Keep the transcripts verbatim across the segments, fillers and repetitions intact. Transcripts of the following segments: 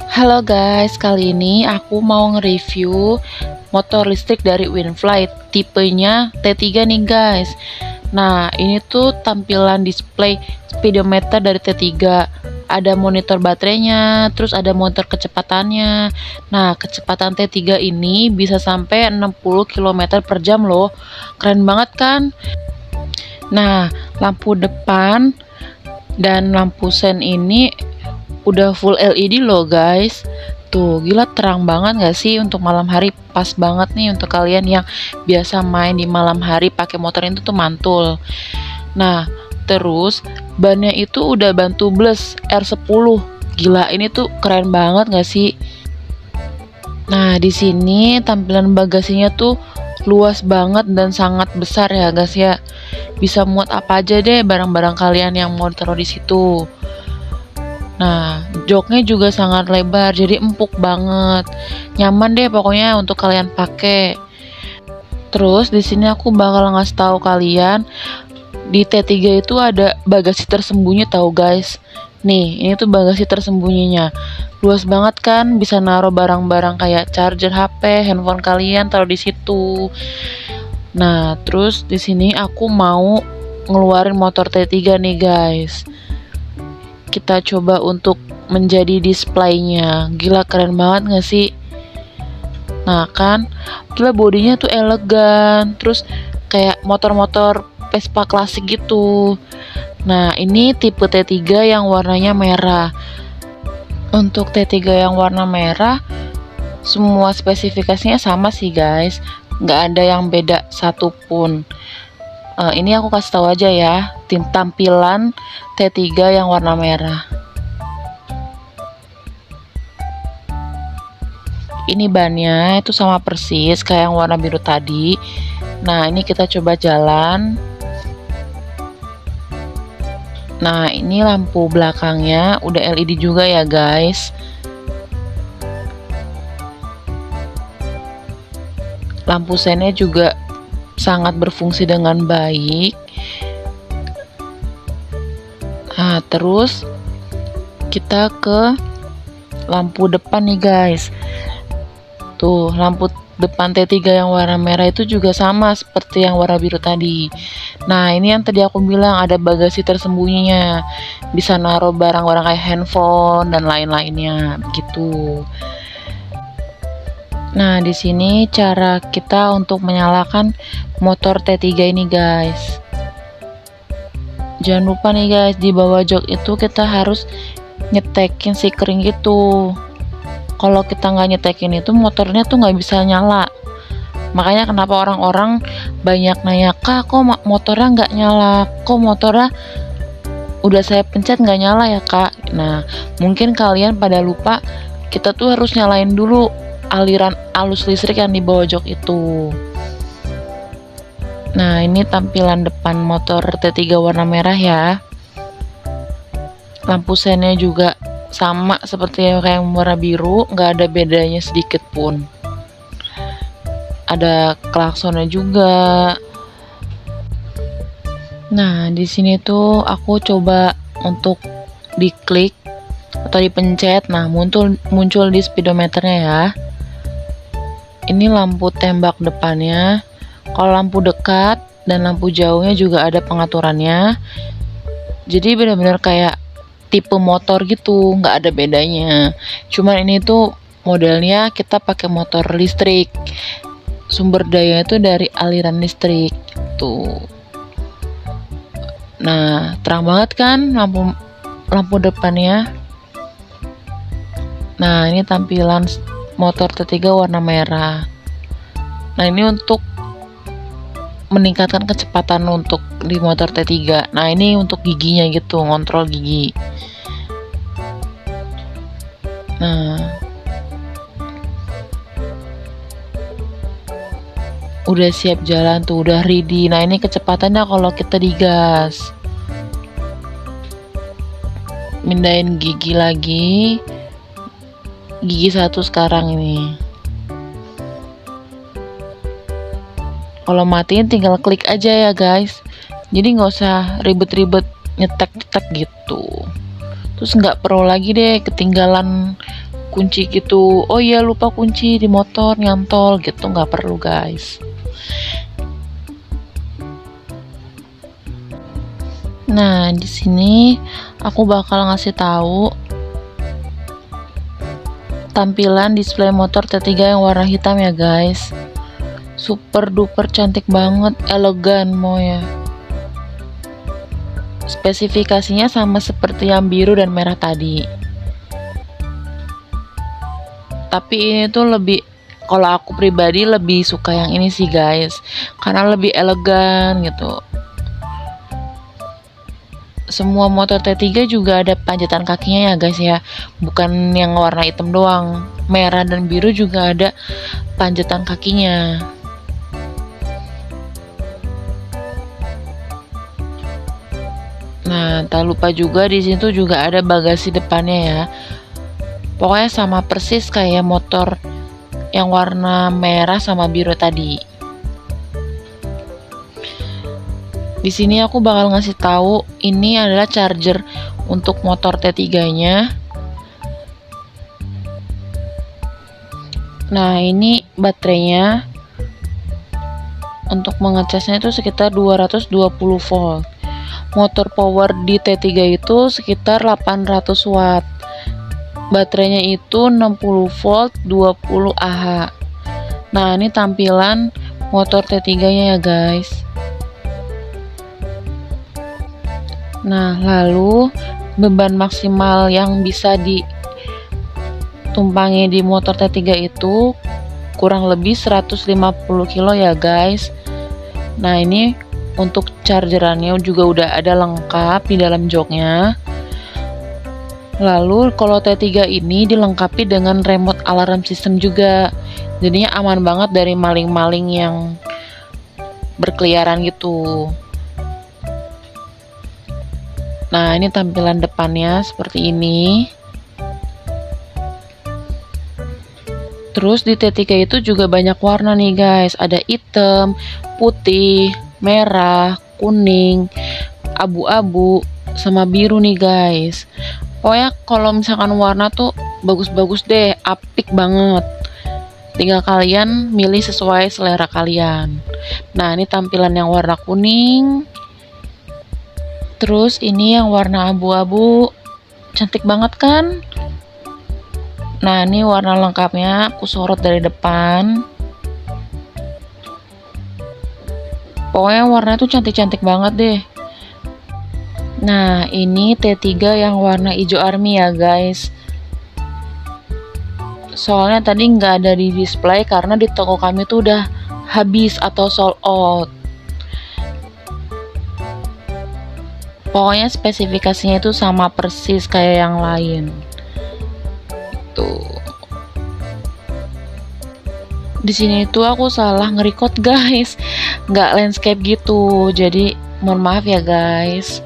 Halo guys, kali ini aku mau nge-review motor listrik dari Winfly, tipenya T tiga nih guys. Nah, ini tuh tampilan display speedometer dari T tiga. Ada monitor baterainya, terus ada monitor kecepatannya. Nah, kecepatan T tiga ini bisa sampai enam puluh kilometer per jam loh. Keren banget kan? Nah, lampu depan dan lampu sen ini udah full L E D loh guys. Tuh gila, terang banget gak sih untuk malam hari? Pas banget nih untuk kalian yang biasa main di malam hari pakai motor itu tuh mantul. Nah terus bannya itu udah ban tubeless R sepuluh. Gila, ini tuh keren banget gak sih? Nah di sini tampilan bagasinya tuh luas banget dan sangat besar ya guys ya. Bisa muat apa aja deh barang-barang kalian yang mau taruh di situ. Nah, joknya juga sangat lebar, jadi empuk banget. Nyaman deh pokoknya untuk kalian pakai. Terus di sini aku bakal ngasih tahu kalian di T tiga itu ada bagasi tersembunyi tahu guys. Nih, ini tuh bagasi tersembunyinya. Luas banget kan, bisa naruh barang-barang kayak charger H P, handphone kalian taruh di situ. Nah, terus di sini aku mau ngeluarin motor T tiga nih guys. Kita coba untuk menjadi displaynya. Gila, keren banget gak sih? Nah kan, gila bodinya tuh elegan, terus kayak motor-motor Vespa klasik gitu. Nah ini tipe T tiga yang warnanya merah. Untuk T tiga yang warna merah, semua spesifikasinya sama sih guys, nggak ada yang beda satupun. Uh, ini aku kasih tahu aja ya, tim tampilan T tiga yang warna merah. Ini bannya itu sama persis kayak yang warna biru tadi. Nah ini kita coba jalan. Nah ini lampu belakangnya udah L E D juga ya guys. Lampu sennya juga sangat berfungsi dengan baik. Nah terus kita ke lampu depan nih guys. Tuh lampu depan T tiga yang warna merah itu juga sama seperti yang warna biru tadi. Nah ini yang tadi aku bilang ada bagasi tersembunyinya, bisa naruh barang-barang kayak handphone dan lain-lainnya begitu. Nah, di sini cara kita untuk menyalakan motor T tiga ini, guys. Jangan lupa nih, guys, di bawah jok itu kita harus nyetekin si kering gitu. Kalau kita nggak nyetekin itu, motornya tuh nggak bisa nyala. Makanya kenapa orang-orang banyak nanya, "Kak, kok motornya nggak nyala? Kok motornya udah saya pencet nggak nyala ya, Kak?" Nah, mungkin kalian pada lupa, kita tuh harus nyalain dulu aliran arus listrik yang di bawah jok itu. Nah ini tampilan depan motor T tiga warna merah ya. Lampu sennya juga sama seperti yang kayak warna biru, nggak ada bedanya sedikit pun. Ada klaksonnya juga. Nah di sini tuh aku coba untuk diklik atau dipencet. Nah muncul muncul di speedometernya ya. Ini lampu tembak depannya. Kalau lampu dekat dan lampu jauhnya juga ada pengaturannya. Jadi benar-benar kayak tipe motor gitu, nggak ada bedanya. Cuman ini tuh modelnya kita pakai motor listrik. Sumber daya itu dari aliran listrik. Tuh. Nah, terang banget kan lampu lampu depannya. Nah, ini tampilan motor T tiga warna merah. Nah ini untuk meningkatkan kecepatan untuk di motor T tiga. Nah ini untuk giginya gitu, ngontrol gigi. Nah udah siap jalan tuh, udah ready. Nah ini kecepatannya kalau kita digas. Mindahin gigi lagi. Gigi satu sekarang ini. Kalau matiin tinggal klik aja ya guys. Jadi nggak usah ribet-ribet nyetek-nyetek gitu. Terus nggak perlu lagi deh ketinggalan kunci gitu. Oh iya, lupa kunci di motor, nyantol gitu, nggak perlu guys. Nah, di sini aku bakal ngasih tahu tampilan display motor T tiga yang warna hitam ya guys. Super duper cantik banget, elegan mau ya. Spesifikasinya sama seperti yang biru dan merah tadi. Tapi ini tuh lebih, kalau aku pribadi lebih suka yang ini sih guys, karena lebih elegan gitu. Semua motor T tiga juga ada panjatan kakinya ya guys ya, bukan yang warna hitam doang. Merah dan biru juga ada panjatan kakinya. Nah, tak lupa juga di situ juga ada bagasi depannya ya. Pokoknya sama persis kayak motor yang warna merah sama biru tadi. Di sini aku bakal ngasih tahu ini adalah charger untuk motor T tiga-nya. Nah, ini baterainya. Untuk mengecasnya itu sekitar dua ratus dua puluh volt. Motor power di T tiga itu sekitar delapan ratus watt. Baterainya itu enam puluh volt, dua puluh Ah. Nah, ini tampilan motor T tiga-nya ya guys. Nah, lalu beban maksimal yang bisa ditumpangi di motor T tiga itu kurang lebih seratus lima puluh kilo ya guys. Nah, ini untuk chargerannya juga udah ada lengkap di dalam joknya. Lalu kalau T tiga ini dilengkapi dengan remote alarm system juga. Jadinya aman banget dari maling-maling yang berkeliaran gitu. Nah, ini tampilan depannya seperti ini. Terus di T tiga itu juga banyak warna nih guys. Ada hitam, putih, merah, kuning, abu-abu, sama biru nih guys. Pokoknya kalau misalkan warna tuh bagus-bagus deh, apik banget. Tinggal kalian milih sesuai selera kalian. Nah, ini tampilan yang warna kuning. Terus ini yang warna abu-abu. Cantik banget kan? Nah, ini warna lengkapnya aku sorot dari depan. Pokoknya warna tuh cantik-cantik banget deh. Nah, ini T tiga yang warna hijau army ya guys. Soalnya tadi nggak ada di display karena di toko kami tuh udah habis atau sold out. Pokoknya spesifikasinya itu sama persis kayak yang lain. Tuh. Di sini tuh aku salah nge-record guys, nggak landscape gitu. Jadi mohon maaf ya guys.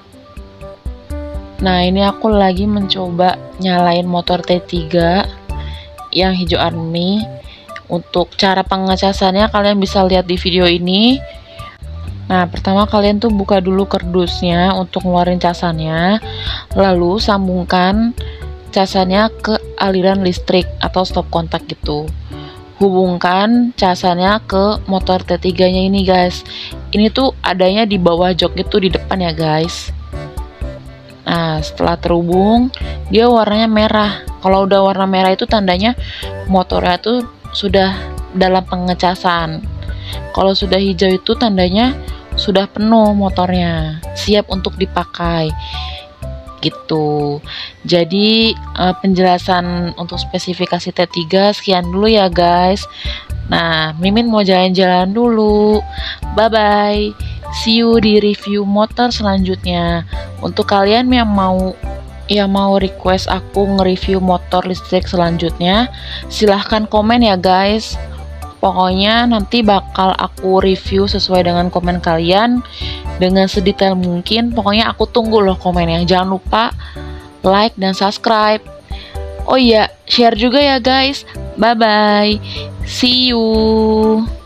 Nah, ini aku lagi mencoba nyalain motor T tiga yang hijau army. Untuk cara pengecasannya kalian bisa lihat di video ini. Nah, pertama kalian tuh buka dulu kardusnya untuk ngeluarin casannya. Lalu sambungkan casannya ke aliran listrik atau stop kontak gitu. Hubungkan casannya ke motor T tiga-nya ini guys. Ini tuh adanya di bawah jok itu di depan ya guys. Nah, setelah terhubung, dia warnanya merah. Kalau udah warna merah itu tandanya motornya tuh sudah dalam pengecasan. Kalau sudah hijau itu tandanya sudah penuh motornya, siap untuk dipakai. Gitu. Jadi uh, penjelasan untuk spesifikasi T tiga sekian dulu ya guys. Nah, Mimin mau jalan-jalan dulu. Bye bye. See you di review motor selanjutnya. Untuk kalian yang mau yang mau request aku nge-review motor listrik selanjutnya, silahkan komen ya guys. Pokoknya nanti bakal aku review sesuai dengan komen kalian dengan sedetail mungkin. Pokoknya aku tunggu loh komennya. Jangan lupa like dan subscribe. Oh iya, share juga ya guys. Bye bye. See you.